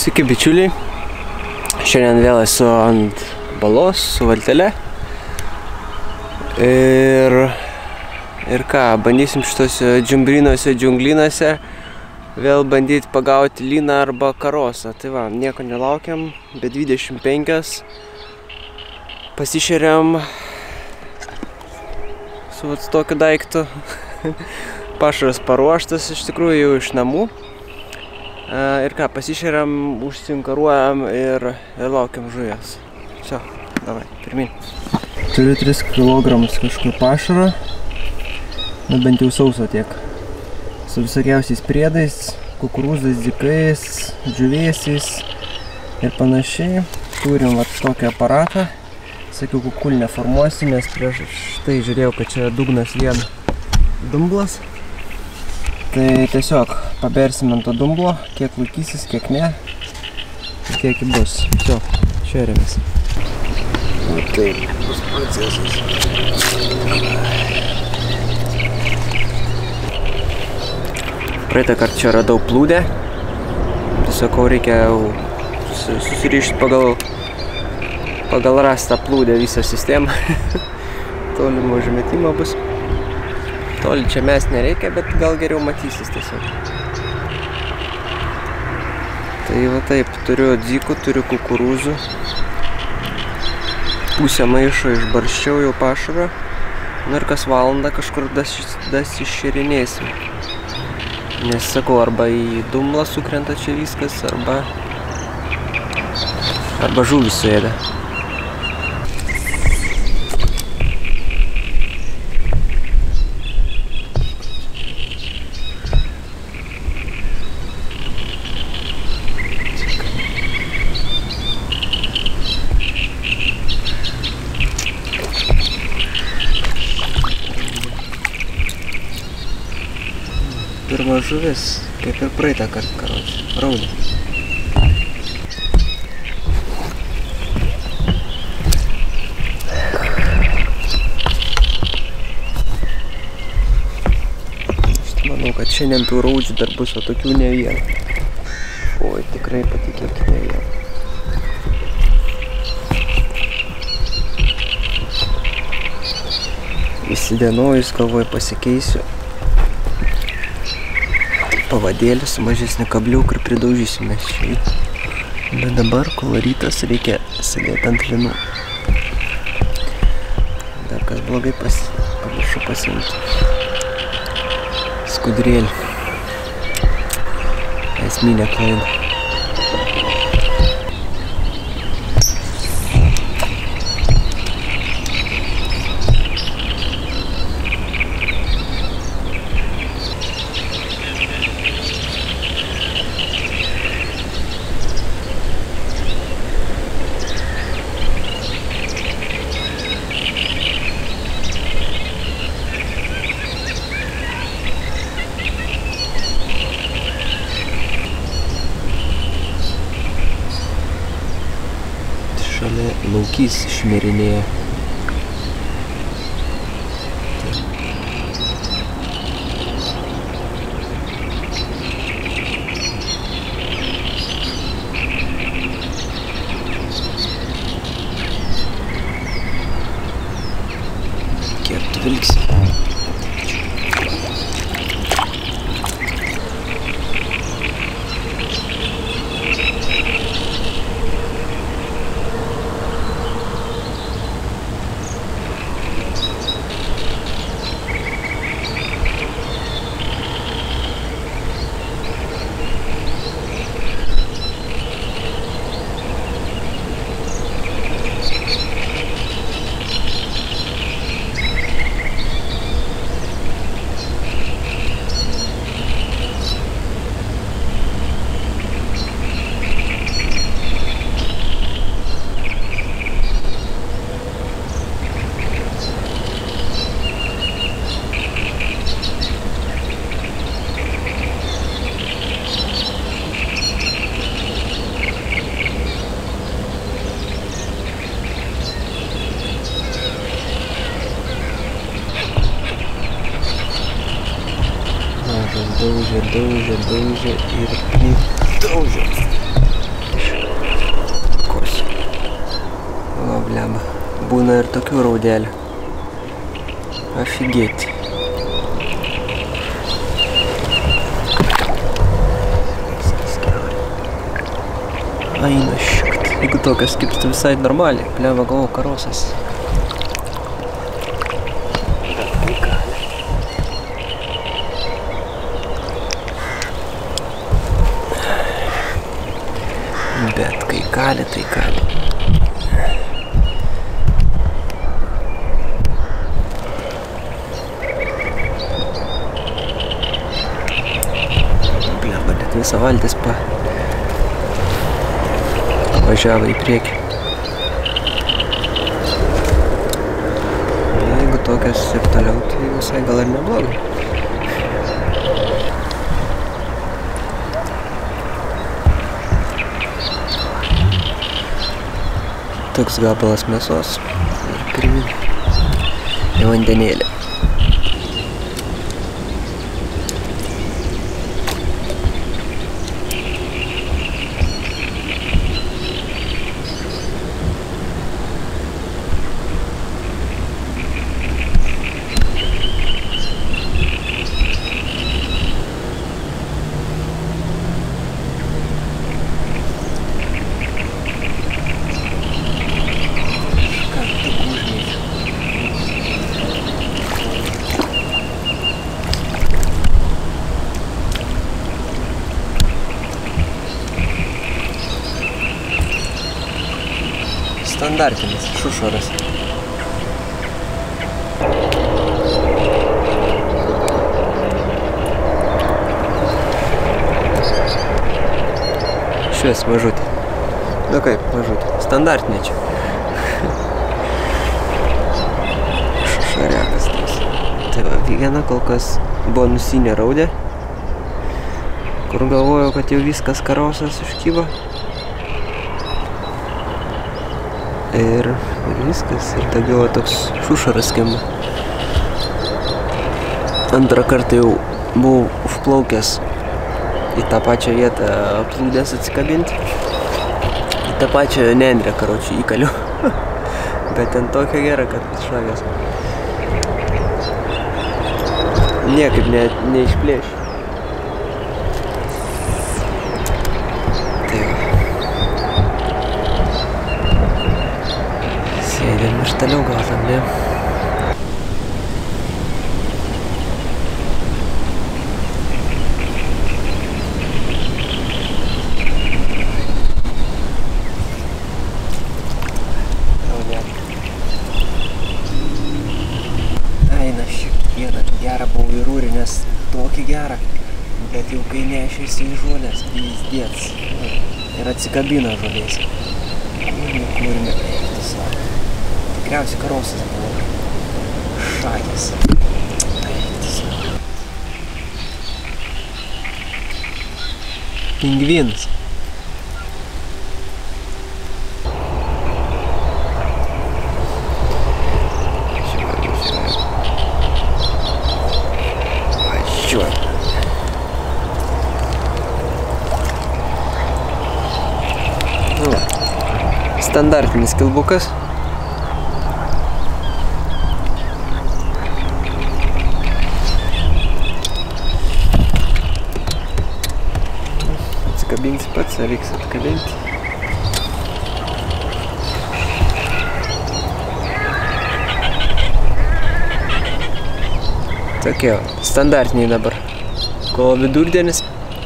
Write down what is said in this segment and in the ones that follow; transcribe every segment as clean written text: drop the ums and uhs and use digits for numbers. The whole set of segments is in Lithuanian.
Sveiki bičiuliai, šiandien vėl esu ant balos su valtele ir ką, bandysim šitose džumbrynuose, džiunglynuose vėl bandyti pagauti lyną arba karosą. Tai va, nieko nelaukiam, be 25 pasišeriam su tokiu daiktu. Pašaras paruoštas iš tikrųjų jau iš namų. Ir ką, pasišeriam, užsinkaruojam ir laukiam žuvies. Все, давай, pirmin. Turiu 3 kg kažkur pašaro, bet bent jau sauso tiek. Su visokiausiais priedais, kukurūzais, dzikais, džiuvėsiais ir panašiai. Turim vat tokį aparatą. Sakiau, kukul neformuosi, nes prieš tai žiūrėjau, kad čia dugnas vien dumblas. Tai tiesiog pabersim ant to dumblo, kiek laikysis, kiek ne, ir kiek bus. Все, šeriamės. O taip, bus procesas. Praeitą kartą čia radau plūdę. Tai sakau, reikia susirišti pagal rastą plūdę visą sistemą. Tolimo užmetimo bus. Toli čia mes nereikia, bet gal geriau matysis tiesiog. Tai va taip, turiu dzikų, turiu kukurūzų. Pusę maišo išbarščiau jau pašarą. Nu ir kas valandą kažkur dasišerinėsim. Nes sakau, arba į dumblą sukrenta čia viskas, arba žuvis suėda. Pirma žuvis, kaip ir praeitą kartą, karočią, raudė. Aš manau, kad šiandien tų raudžių dar bus, o tokių ne vieną. Oi, tikrai patikėkit, ne vieną. Įsidienojus, galvoju, pasikeisiu pavadėlį su mažesniu kabliuku ir pridaužysime šį. Bet dabar, kol rytas, reikia sėdėti ant linų. Dar kas blogai pamiršau pasiimti skudrėlį. Esminė klaida. Šalia laukys šmirinėja. Kiek tu vilksi? daužė ir pridaužė. O, blemba. Būna ir tokių raudelių. Офигеть. Eina šikt. Jeigu tokias kipstų visai normaliai, blemba galvo karosas. Bet kai kali, tai kali. Blemba, net visa valtis važiavo į priekį. Jeigu tokias ir toliau, tai visai gal ir neblogai. Toks gabalas mėsos ir pirmin į vandenėlį. Standartinis šušoras. Švies mažutė. Nu kaip mažutė? Standartinė čia. Šušariakas toks. Tai va, viena kol kas buvo nusinė raudė, kur galvojau, kad jau viskas karosas užkybo. Ir viskas, ir daugiau toks šušaras skamba. Antrą kartą jau buvau užplaukęs į tą pačią vietą plūdės atsikabinti. Į tą pačią nendrę, karočią, įkaliu. Bet ten tokia gera, kad šagas. Niekaip neišplėšiu. Sėdėm iš toliau gal tam, ne? Eina šiek tiek gerą buvau įrūrinęs, tokį gerą, bet jau kai nešėsi į žolės, pizdėts. Ir atsikabino žolės. Ir nekūrime. Tikriausiai karosas buvo. Šakės. Pingvinas. Važiuoju. Standartinis kilbukas. Atkabinsi pats, ar reiks atkabinti? Tokie standartiniai dabar. Kovo vidurdienis.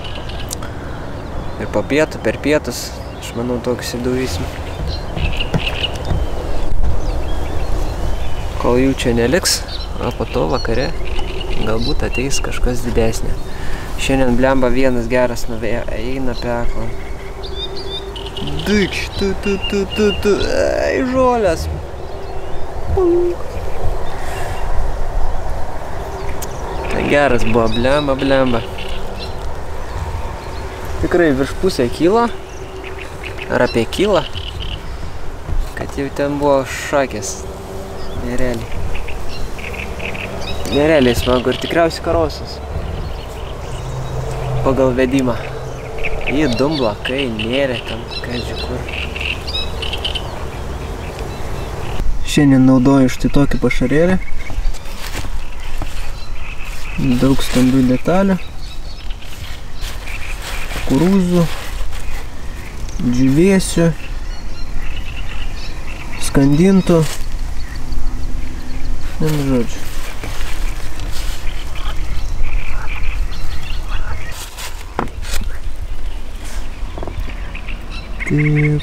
Ir po pietų, per pietus. Aš manau, tokius ir daužysim. Kol jų čia neliks, o po to vakare galbūt ateis kažkas didesnė. Šiandien blemba vienas geras eina peklo. Dykš, tu, ei, žolės. Tai geras buvo, blemba. Tikrai virš pusę kilo, ar apie kilą, kad jau ten buvo šakės. Nerealiai smagu ir tikriausiai karosas. Pagal vedimą. Į dumblą, kai nėrė tam, kaži kur. Šiandien naudoju štai tokį pašarėlį. Daug stambių detalių. Kukurūzų, džiūvėsių, skandintų. Žodžiu. Taip.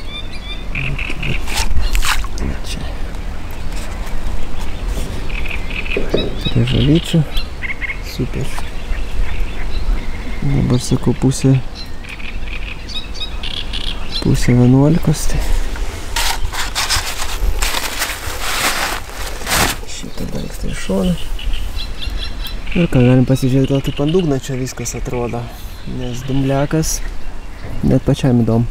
Čia. Prie žalyčių. Super. Dabar sakau pusė 11. Tai. Šitą dangstą į šoną. Ir ką, galim pasižiūrėti, gal kaip ant dugno čia viskas atrodo. Nes dumbliakas net pačiam įdomu.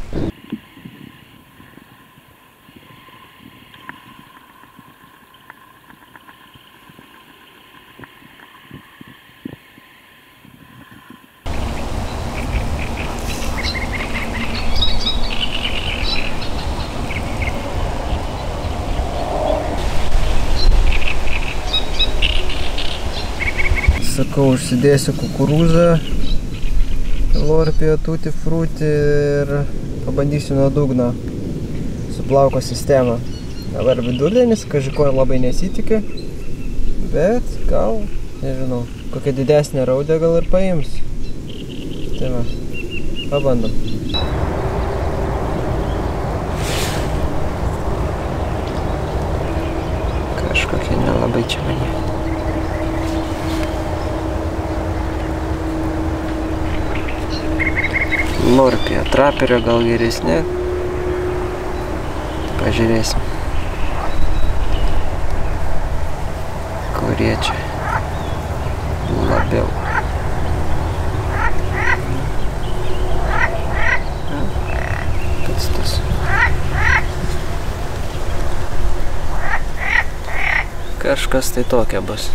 Sakau, užsidėsiu kukurūzą, lorpio, tutti frutti ir pabandysiu nuo dugno su plauko sistema. Dabar vidurdienis, kažko labai nesitikiu, bet gal, nežinau, kokią didesnę raudę gal ir paims. Tai va, pabandom. Kažkokia nelabai čia mane. Lorpio, traperio gal geresnė. Pažiūrėsim. Kurie čia labiau. Kas tas? Kažkas tai tokia bus.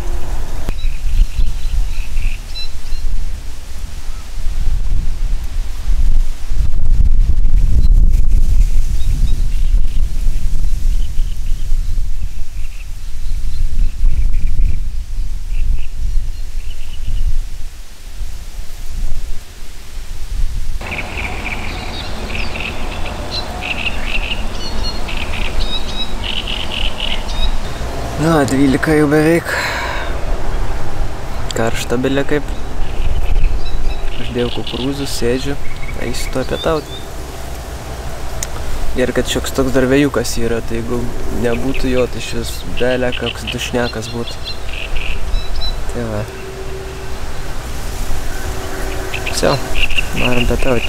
Na, 12 jau beveik. Karšta belė kaip. Aš dėjau kukurūzus, sėdžiu, eisiu to pietauti. Ir kad šioks toks dar vėjukas yra, tai jeigu nebūtų jo, tai šis belė koks dušnekas būtų. Tai va. Все, varom pietauti.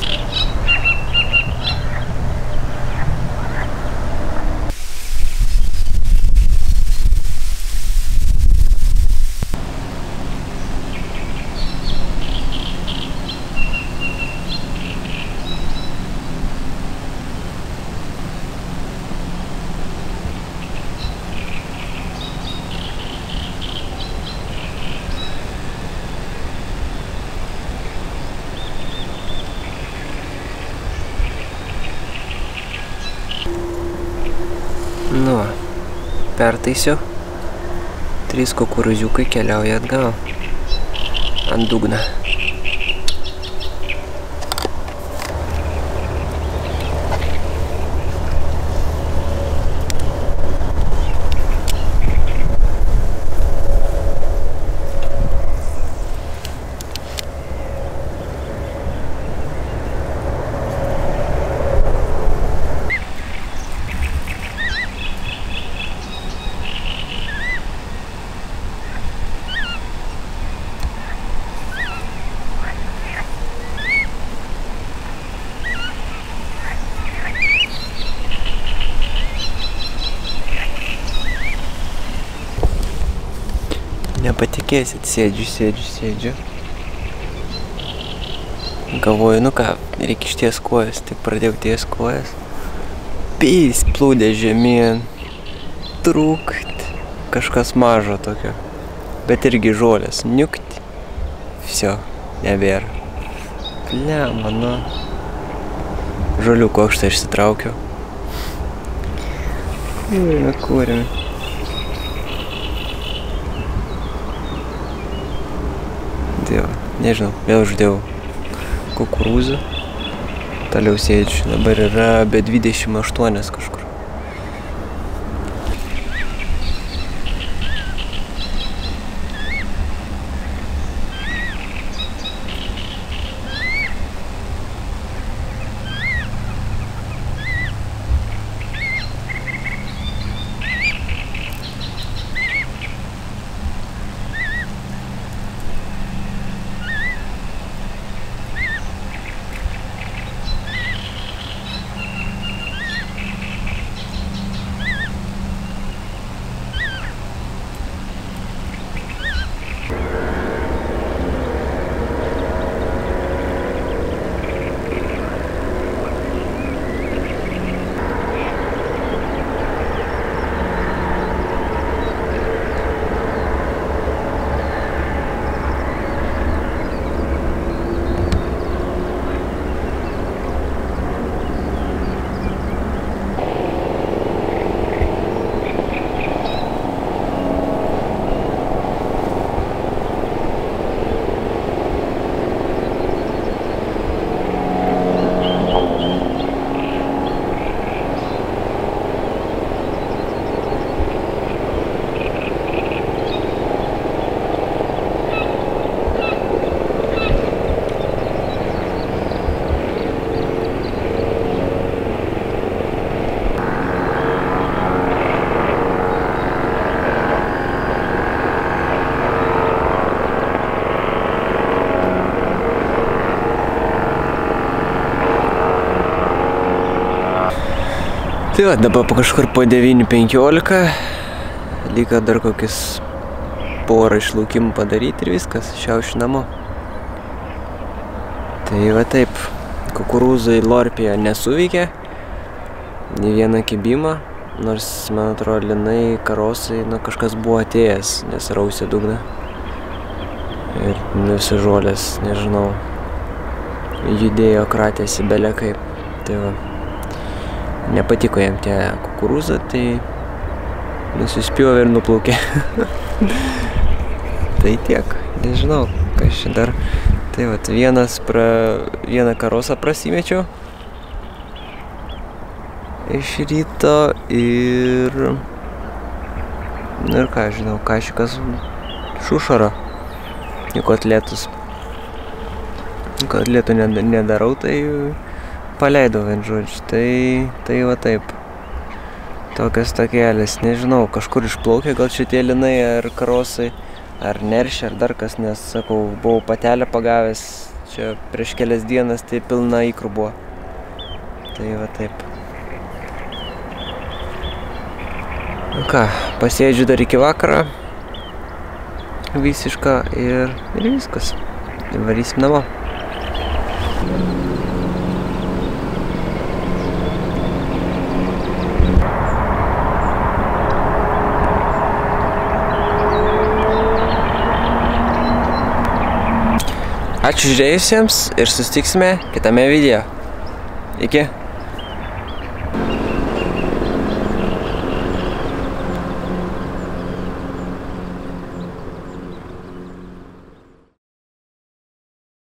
Nu, pertaisiu. 3 kukurūziukai keliauja atgal. Ant dugną. Nepatikėsit, sėdžiu. Galvoju, nu ką, reikia išties kojas, tik pradėjau ties kojas. Pys plūdė žemyn, trūkt, kažkas mažo tokio, bet irgi žolės, niukt, viso, nebėra. Lemma, nu, žolių kokštą išsitraukiau. Kūrėme. Dieve, nežinau, vėl uždėjau kukurūzą. Toliau sėdžiu, dabar yra be 28 kažkur. Tai va, dabar kažkur po 9:15, liko dar kokius porą išlaukimų padaryti ir viskas, šiaušiu namo. Tai va taip, kukurūzai lorpėje nesuveikė, nei vieną kibimą, nors, man atrodo, linai, karosai, nu kažkas buvo atėjęs, nes rausė dugną. Ir visi žolės, nežinau, judėjo, kratėsi belė kaip. Tai va. Nepatiko jam tie kukurūzą, tai nusispjovė ir nuplaukė. Tai tiek, nežinau, kas čia dar. Tai vat, vieną karosą prasimečiau iš ryto ir ką, žinau, kašikas šušaro į kotletus. Kotletų nedarau, tai paleidau vien žodžiu, tai va taip. Tokias takelės, nežinau, kažkur išplaukė, gal šitie linai ar karosai, ar neršia, ar dar kas, nes, sakau, buvau patelę pagavęs čia prieš kelias dienas, tai pilna ikrų buvo. Tai va taip. Nu ką, pasėdžiu dar iki vakaro, visišką ir viskas. Ir varysim namo. Ačiū žiūrėjusiems ir susitiksime kitame video. Iki.